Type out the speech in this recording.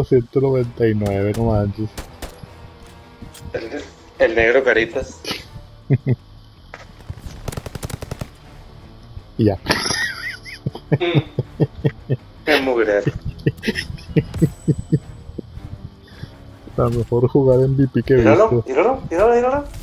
199, no manches. El negro Caritas. Y ya. El mugre. La mejor jugada MVP que he Míralo, visto. míralo, míralo, míralo.